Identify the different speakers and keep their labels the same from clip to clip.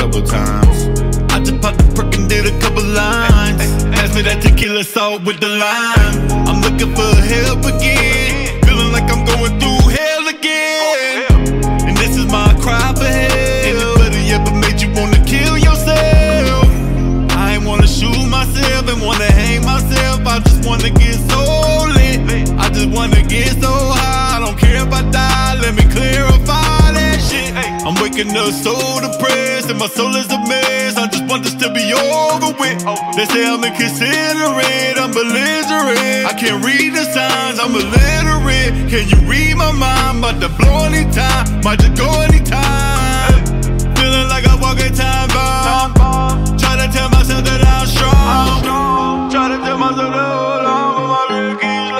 Speaker 1: couple times. I just popped the perk and did a couple lines. Pass me that tequila salt with the lime. I'm looking for help again, feeling like I'm going through hell again. And this is my cry for help. Anybody ever made you wanna kill yourself? I ain't wanna shoot myself and wanna hang myself. I just wanna get so lit, I just wanna get so high. I don't care if I die, let me clarify that shit. I'm waking up so depressed and my soul is a mess. I just want this to be over with. They say I'm inconsiderate, I'm belligerent. I can't read the signs, I'm illiterate. Can you read my mind? About to blow anytime, might just go anytime. Feeling like I walk in time bomb. Try to tell myself that I'm strong. Try to tell myself that hold on, but my real keys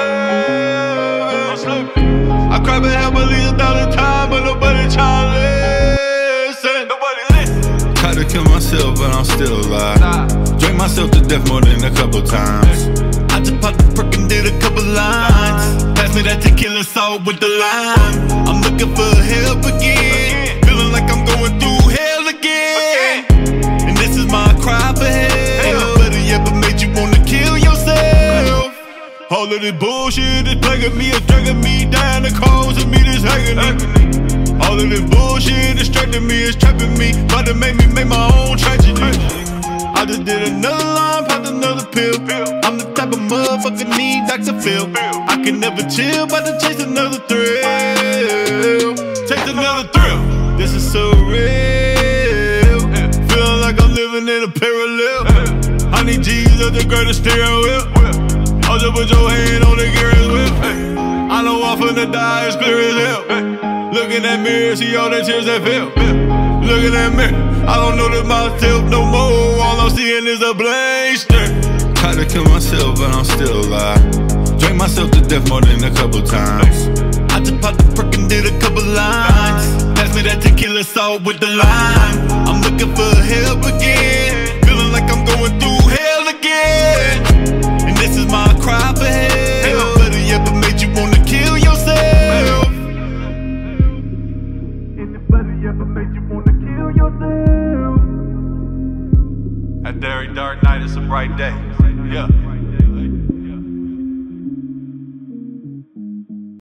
Speaker 1: left. I cry for help at least 1,000 times, but nobody tryna listen. Nobody listen. Tried to kill myself, but I'm still alive. Drank myself to death more than a couple times. I just popped the perk and did a couple lines. Pass me that tequila salt with the lime. I'm looking for help again, feeling like I'm going through hell again. And this is my cry for help. Anybody ever made you wanna kill yourself? All of this bullshit is plaguing me, it's dragging me down, the cause of me this agony. All of this bullshit distracting me, it's trapping me, about to make me make my own tragedy. I just did another line, popped another pill. I'm the type of motherfucker need Dr. Phil. I can never chill, about to chase another thrill. Chase another thrill. This is so real. Feeling like I'm living in a parallel. I need G's up the greatest steering wheel. I'll just put your hand on the gear's whip. I know I'm finna die, it's clear as hell. Look in that mirror, see all the tears that fell. Look in that mirror, I don't know that myself no more. All I'm seeing is a blank stare. Tried to kill myself, but I'm still alive. Drank myself to death more than a couple times. I just popped the perk and did a couple lines. Pass me that tequila salt with the lime. I'm looking for help again, feeling like I'm going through hell again. And this is my cry for help. Anybody ever made you wanna kill yourself? Anybody ever made you wanna kill yourself?
Speaker 2: At very dark night, it's a bright day. Yeah.